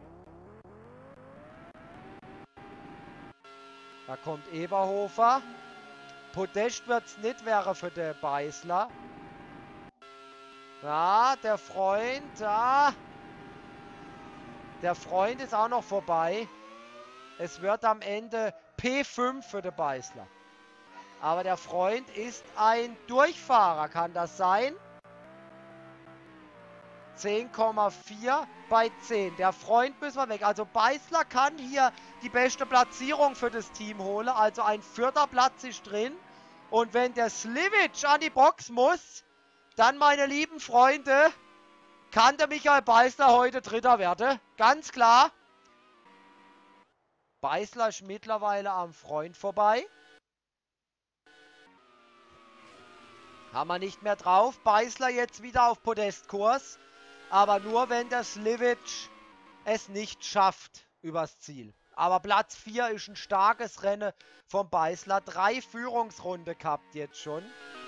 Da kommt Eberhofer. Podest wird es nicht, wäre für den Beißler. Ja, der Freund, ja. Der Freund ist auch noch vorbei. Es wird am Ende P fünf für den Beißler. Aber der Freund ist ein Durchfahrer, kann das sein? zehn Komma vier bei zehn. Der Freund müssen wir weg. Also Beißler kann hier die beste Platzierung für das Team holen. Also ein vierter Platz ist drin. Und wenn der Slivic an die Box muss, dann, meine lieben Freunde, kann der Michael Beißler heute Dritter werden. Ganz klar. Beißler ist mittlerweile am Freund vorbei. Haben wir nicht mehr drauf. Beißler jetzt wieder auf Podestkurs. Aber nur, wenn der Slivic es nicht schafft übers Ziel. Aber Platz vier ist ein starkes Rennen vom Beißler. Drei Führungsrunde gehabt jetzt schon.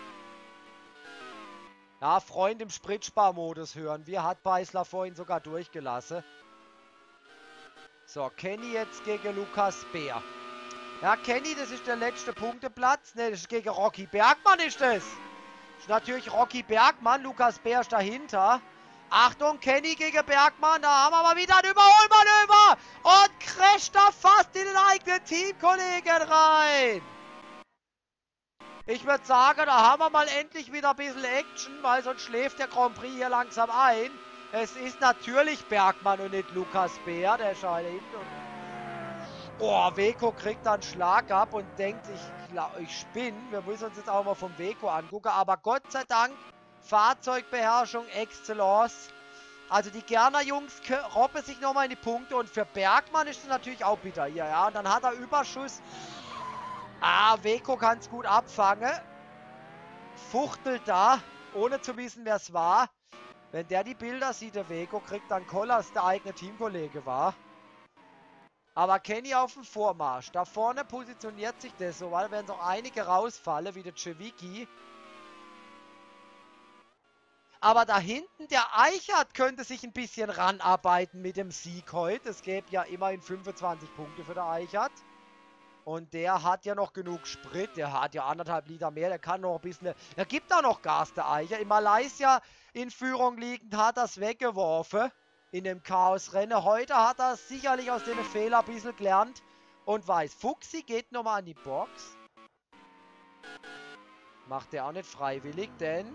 Ja, Freund im Spritsparmodus hören wir. Hat Beißler vorhin sogar durchgelassen. So, Kenny jetzt gegen Lukas Bär. Ja, Kenny, das ist der letzte Punkteplatz. Ne, das ist gegen Rocky Bergmann ist das. Das ist natürlich Rocky Bergmann. Lukas Bär ist dahinter. Achtung, Kenny gegen Bergmann. Da haben wir mal wieder ein Überholmanöver. Und crasht da fast in den eigenen Teamkollegen rein. Ich würde sagen, da haben wir mal endlich wieder ein bisschen Action, weil sonst schläft der Grand Prix hier langsam ein. Es ist natürlich Bergmann und nicht Lukas Bär, der scheint hinten. Oh, Weco kriegt dann einen Schlag ab und denkt, ich, ich spinne. Wir müssen uns jetzt auch mal vom Weco angucken. Aber Gott sei Dank, Fahrzeugbeherrschung, Excellence. Also die Gerner Jungs robben sich nochmal in die Punkte. Und für Bergmann ist es natürlich auch bitter hier, ja. Und dann hat er Überschuss. Ah, Weco kann es gut abfangen. Fuchtelt da, ohne zu wissen, wer es war. Wenn der die Bilder sieht, der Weco, kriegt dann Kollers, der eigene Teamkollege war. Aber Kenny auf dem Vormarsch. Da vorne positioniert sich das so, weil werden auch einige rausfallen, wie der Cevicki. Aber da hinten, der Eichert könnte sich ein bisschen ranarbeiten mit dem Sieg heute. Es gäbe ja immerhin fünfundzwanzig Punkte für der Eichert. Und der hat ja noch genug Sprit. Der hat ja anderthalb Liter mehr. Der kann noch ein bisschen... Er gibt da noch Gas, der Eicher. In Malaysia in Führung liegend hat er es weggeworfen. In dem Chaosrennen. Heute hat er sicherlich aus den Fehlern ein bisschen gelernt. Und weiß. Fuchsi geht nochmal an die Box. Macht er auch nicht freiwillig, denn...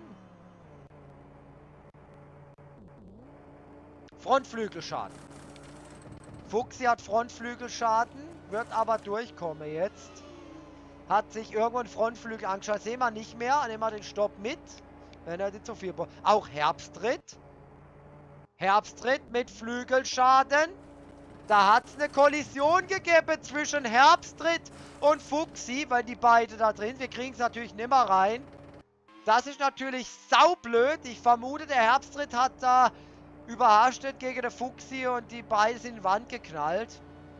Frontflügelschaden. Fuchsi hat Frontflügelschaden. Wird aber durchkommen jetzt. Hat sich irgendwo ein Frontflügel angeschaut. Sehen wir nicht mehr. Nehmen wir den Stopp mit. Wenn er nicht so viel... Auch Herbstritt. Herbstritt mit Flügelschaden. Da hat es eine Kollision gegeben zwischen Herbstritt und Fuchsi, weil die beide da drin. Wir kriegen es natürlich nicht mehr rein. Das ist natürlich saublöd. Ich vermute, der Herbstritt hat da überhastet gegen den Fuchsi und die beiden sind in die Wand geknallt.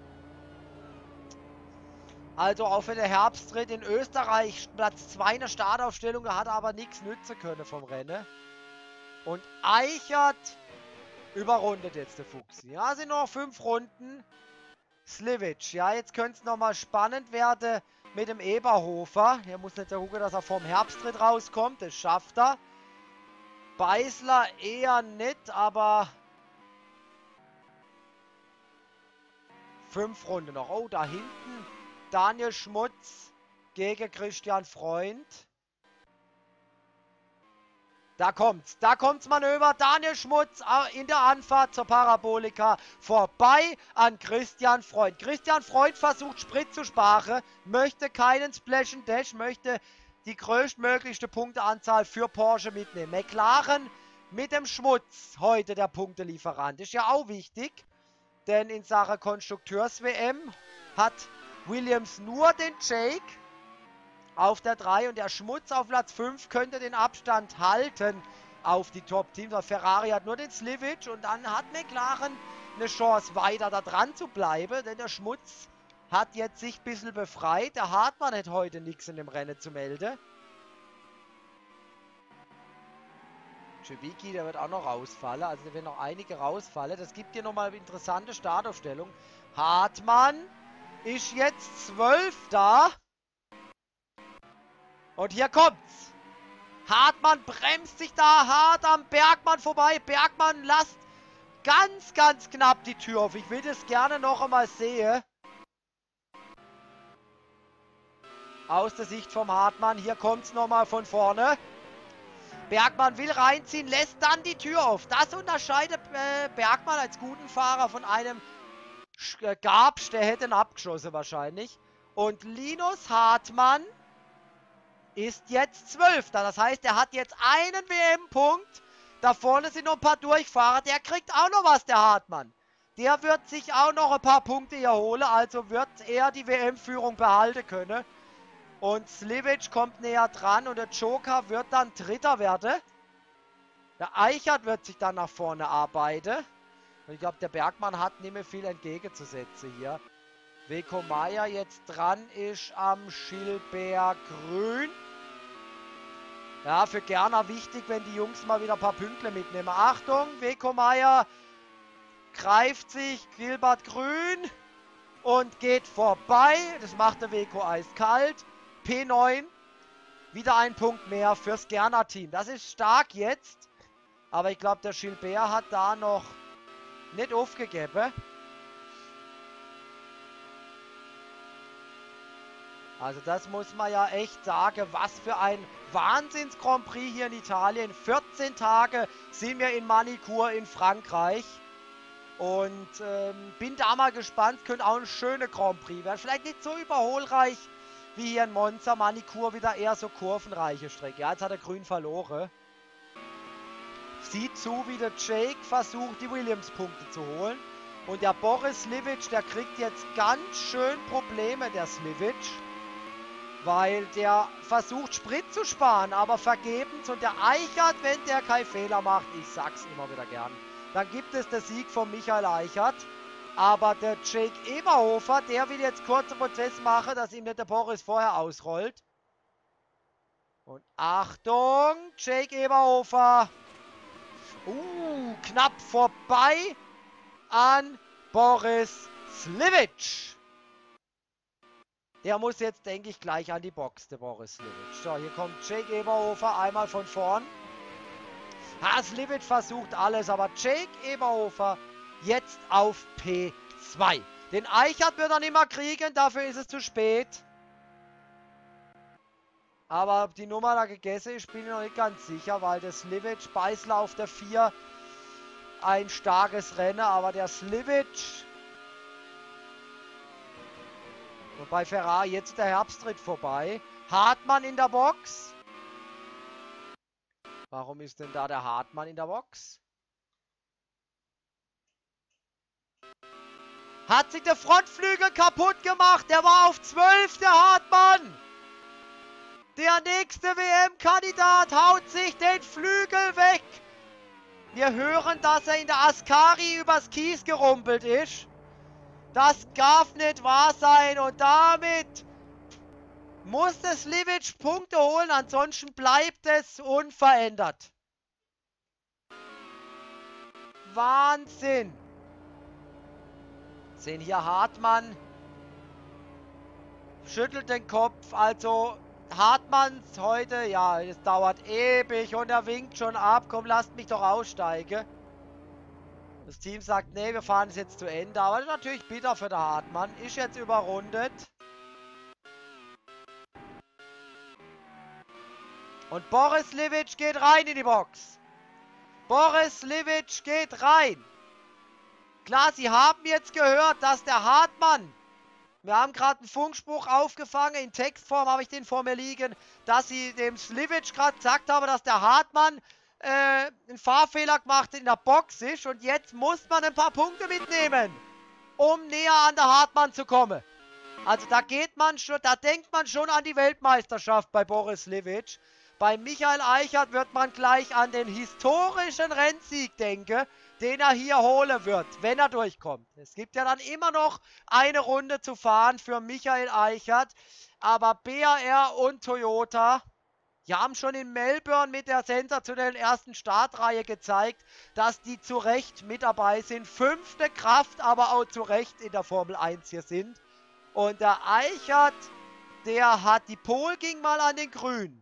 Also auch für den Herbstritt in Österreich Platz zwei in der Startaufstellung, da hat er aber nichts nützen können vom Rennen. Und Eichert überrundet jetzt der Fuchsi. Ja, sind noch fünf Runden. Slivic, ja, jetzt könnte es nochmal spannend werden mit dem Eberhofer. Er muss nicht gucken, dass er vom Herbstritt rauskommt, das schafft er. Beißler eher nicht, aber... Fünf Runden noch. Oh, da hinten... Daniel Schmutz gegen Christian Freund. Da kommt's. Da kommt's Manöver. Daniel Schmutz in der Anfahrt zur Parabolika vorbei an Christian Freund. Christian Freund versucht Sprit zu sparen, möchte keinen Splash and Dash, möchte die größtmöglichste Punkteanzahl für Porsche mitnehmen. McLaren mit dem Schmutz heute der Punktelieferant. Ist ja auch wichtig, denn in Sachen Konstrukteurs-W M hat Williams nur den Jake auf der drei und der Schmutz auf Platz fünf könnte den Abstand halten auf die Top-Teams. Ferrari hat nur den Slivic und dann hat McLaren eine Chance weiter da dran zu bleiben, denn der Schmutz hat jetzt sich ein bisschen befreit. Der Hartmann hat heute nichts in dem Rennen zu melden. Cevicki, der wird auch noch rausfallen, also da werden noch einige rausfallen. Das gibt hier nochmal eine interessante Startaufstellung. Hartmann ist jetzt zwölf da. Und hier kommt's. Hartmann bremst sich da hart am Bergmann vorbei. Bergmann lasst ganz, ganz knapp die Tür auf. Ich will das gerne noch einmal sehen. Aus der Sicht vom Hartmann. Hier kommt's nochmal von vorne. Bergmann will reinziehen, lässt dann die Tür auf. Das unterscheidet äh, Bergmann als guten Fahrer von einem Gabsch, der hätte ihn abgeschossen wahrscheinlich. Und Linus Hartmann ist jetzt Zwölfter. Das heißt, er hat jetzt einen W M-Punkt. Da vorne sind noch ein paar Durchfahrer. Der kriegt auch noch was, der Hartmann. Der wird sich auch noch ein paar Punkte hier holen. Also wird er die W M-Führung behalten können. Und Slivic kommt näher dran und der Joker wird dann Dritter werden. Der Eichert wird sich dann nach vorne arbeiten. Und ich glaube, der Bergmann hat nicht mehr viel entgegenzusetzen hier. Weko Meier jetzt dran ist am Schilberg Grün. Ja, für Gerner wichtig, wenn die Jungs mal wieder ein paar Pünktler mitnehmen. Achtung, Weko Meier greift sich Gilbert Grün und geht vorbei. Das macht der Weko eiskalt. P neun. Wieder ein Punkt mehr fürs Gerner Team. Das ist stark jetzt. Aber ich glaube, der Gilbert hat da noch nicht aufgegeben. Also das muss man ja echt sagen. Was für ein Wahnsinns-Grand Prix hier in Italien. vierzehn Tage sind wir in Manicourt in Frankreich. Und ähm, bin da mal gespannt. Könnte auch ein schöner Grand Prix werden. Vielleicht nicht so überholreich wie hier in Monza. Manicourt wieder eher so kurvenreiche Strecke. Ja, jetzt hat er Grün verloren. Sieht zu, wie der Jake versucht, die Williams-Punkte zu holen. Und der Boris Slivic, der kriegt jetzt ganz schön Probleme, der Slivic. Weil der versucht, Sprit zu sparen, aber vergebens. Und der Eichert, wenn der keinen Fehler macht, ich sag's immer wieder gern, dann gibt es den Sieg von Michael Eichert. Aber der Jake Eberhofer, der will jetzt kurzen Prozess machen, dass ihm nicht der Boris vorher ausrollt. Und Achtung, Jake Eberhofer. Uh, knapp vorbei an Boris Slivic. Der muss jetzt, denke ich, gleich an die Box, der Boris Slivic. So, hier kommt Jake Eberhofer einmal von vorn. Ha, Slivic versucht alles, aber Jake Eberhofer jetzt auf P zwei. Den Eichert wird er nicht mehr kriegen, dafür ist es zu spät. Aber ob die Nummer da gegessen ist, bin ich noch nicht ganz sicher, weil der Slivic, Beißler auf der vier, ein starkes Rennen, aber der Slivic... Und bei Ferrari jetzt der Herbstritt vorbei. Hartmann in der Box. Warum ist denn da der Hartmann in der Box? Hat sich der Frontflügel kaputt gemacht. Der war auf zwölf, der Hartmann. Der nächste W M-Kandidat haut sich den Flügel weg. Wir hören, dass er in der Ascari übers Kies gerumpelt ist. Das darf nicht wahr sein. Und damit muss der Slivic Punkte holen. Ansonsten bleibt es unverändert. Wahnsinn. Sehen hier Hartmann. Schüttelt den Kopf. Also... Hartmanns heute, ja, es dauert ewig und er winkt schon ab. Komm, lasst mich doch aussteigen. Das Team sagt, nee, wir fahren es jetzt zu Ende. Aber das ist natürlich bitter für den Hartmann. Ist jetzt überrundet. Und Boris Slivic geht rein in die Box. Boris Slivic geht rein. Klar, Sie haben jetzt gehört, dass der Hartmann... Wir haben gerade einen Funkspruch aufgefangen, in Textform habe ich den vor mir liegen, dass sie dem Slivic gerade gesagt haben, dass der Hartmann äh, einen Fahrfehler gemacht in der Box ist und jetzt muss man ein paar Punkte mitnehmen, um näher an der Hartmann zu kommen. Also da geht man schon, da denkt man schon an die Weltmeisterschaft bei Boris Slivic. Bei Michael Eichert wird man gleich an den historischen Rennsieg denken, den er hier holen wird, wenn er durchkommt. Es gibt ja dann immer noch eine Runde zu fahren für Michael Eichert. Aber B A R und Toyota, die haben schon in Melbourne mit der sensationellen ersten Startreihe gezeigt, dass die zu Recht mit dabei sind. Fünfte Kraft, aber auch zu Recht in der Formel eins hier sind. Und der Eichert, der hat, die Pole ging mal an den Grün.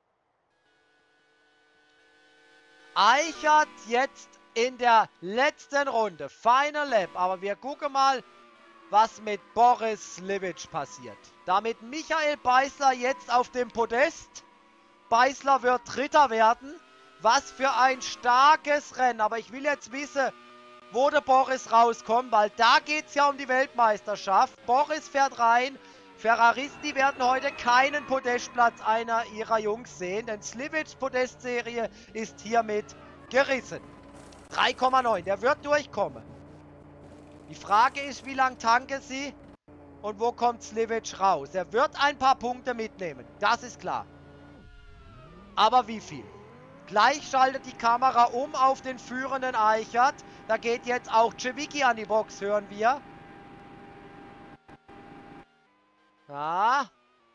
Eichert jetzt in der letzten Runde. Final Lap. Aber wir gucken mal, was mit Boris Slivic passiert. Damit Michael Beißler jetzt auf dem Podest. Beißler wird Dritter werden. Was für ein starkes Rennen. Aber ich will jetzt wissen, wo der Boris rauskommt, weil da geht es ja um die Weltmeisterschaft. Boris fährt rein. Ferraristi werden heute keinen Podestplatz einer ihrer Jungs sehen, denn Slivics Podestserie ist hiermit gerissen. drei Komma neun, der wird durchkommen. Die Frage ist, wie lang tanken sie und wo kommt Slivic raus? Er wird ein paar Punkte mitnehmen, das ist klar. Aber wie viel? Gleich schaltet die Kamera um auf den führenden Eichert. Da geht jetzt auch Cevicki an die Box, hören wir. Ja.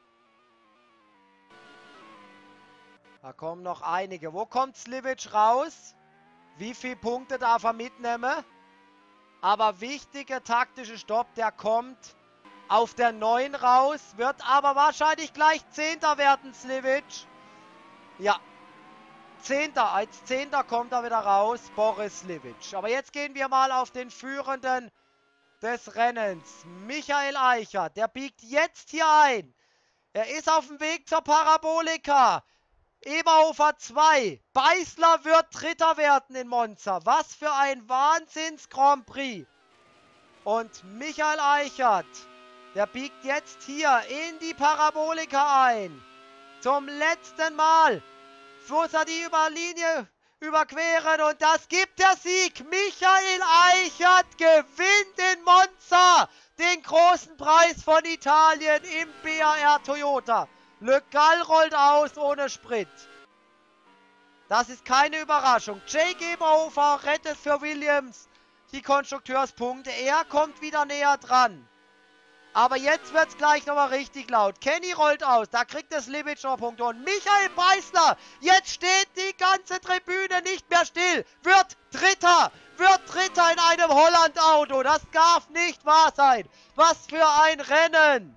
Da kommen noch einige. Wo kommt Slivic raus? Wie viele Punkte darf er mitnehmen? Aber wichtiger taktischer Stopp, der kommt auf der neun raus. Wird aber wahrscheinlich gleich Zehnter werden, Slivic. Ja. Zehnter. Als Zehnter kommt er wieder raus, Boris Slivic. Aber jetzt gehen wir mal auf den Führenden des Rennens. Michael Eichert. Der biegt jetzt hier ein. Er ist auf dem Weg zur Parabolika. Eberhofer zwei. Beißler wird Dritter werden in Monza. Was für ein Wahnsinns-Grand Prix. Und Michael Eichert, der biegt jetzt hier in die Parabolika ein. Zum letzten Mal muss er die Überlinie überqueren und das gibt der Sieg. Michael Eichert gewinnt in Monza den großen Preis von Italien im B A R Toyota. Le Gall rollt aus ohne Sprit. Das ist keine Überraschung. Jake Eberhofer rettet für Williams die Konstrukteurspunkte. Er kommt wieder näher dran. Aber jetzt wird es gleich nochmal richtig laut. Kenny rollt aus. Da kriegt es Slivic noch Punkte. Und Michael Beißler. Jetzt steht die ganze Tribüne nicht mehr still. Wird Dritter. Wird Dritter in einem Holland-Auto. Das darf nicht wahr sein. Was für ein Rennen.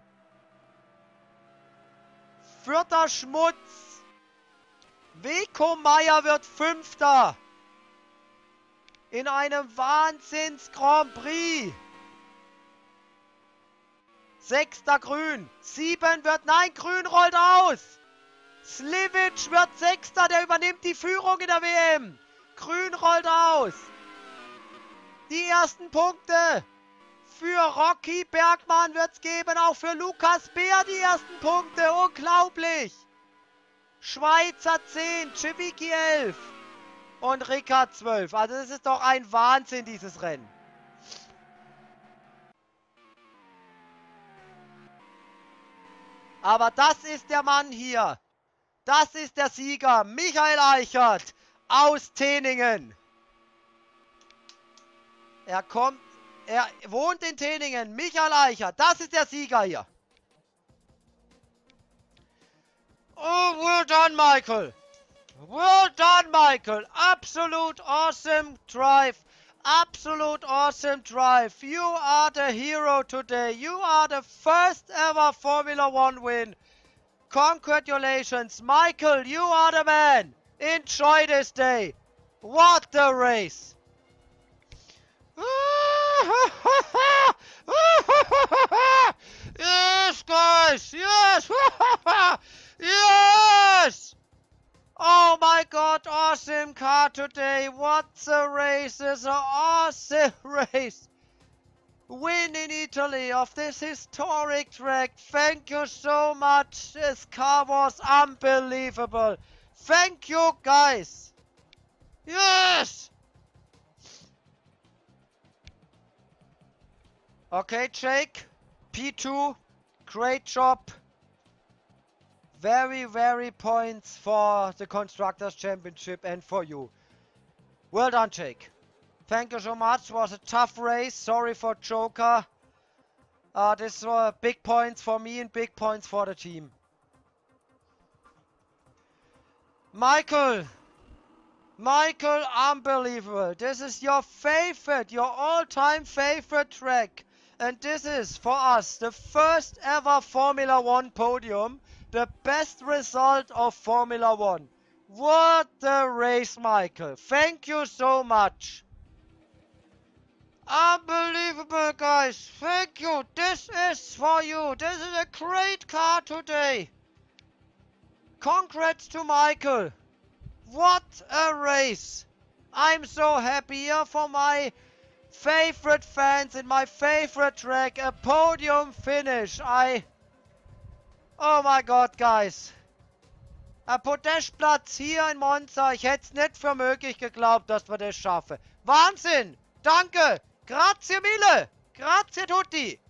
Vierter Schmutz. Weko Meyer wird Fünfter. In einem Wahnsinns-Grand Prix. Sechster Grün. Sieben wird... Nein, Grün rollt aus. Slivic wird Sechster. Der übernimmt die Führung in der W M. Grün rollt aus. Die ersten Punkte. Für Rocky Bergmann wird es geben. Auch für Lukas Beer die ersten Punkte. Unglaublich. Schweizer zehn. Cevicki elf. Und Rickard zwölf. Also das ist doch ein Wahnsinn, dieses Rennen. Aber das ist der Mann hier. Das ist der Sieger. Michael Eichert aus Teningen. Er kommt, er wohnt in Teningen. Michael Eichert, das ist der Sieger hier. Oh, well done, Michael. Well done, Michael. Absolute awesome drive. Absolute awesome drive. You are the hero today. You are the first ever Formula One win. Congratulations, Michael. You are the man. Enjoy this day. What a race. Yes, guys. Yes. Yes. Oh my god, awesome car today. What a race. It's an awesome race. Win in Italy of this historic track. Thank you so much. This car was unbelievable. Thank you, guys. Yes. Okay, Jake. P two. Great job. Very, very points for the Constructors' Championship and for you. Well done, Jake. Thank you so much. It was a tough race. Sorry for Joker. Uh, this were big points for me and big points for the team. Michael. Michael, unbelievable. This is your favorite, your all-time favorite track. And this is, for us, the first ever Formula One podium. The best result of Formula One. What a race, Michael. Thank you so much. Unbelievable, guys. Thank you. This is for you. This is a great car today. Congrats to Michael. What a race. I'm so happy here for my favorite fans in my favorite track. A podium finish. I... Oh my God, guys. Ein Podestplatz hier in Monza. Ich hätte es nicht für möglich geglaubt, dass wir das schaffen. Wahnsinn. Danke. Grazie mille. Grazie tutti.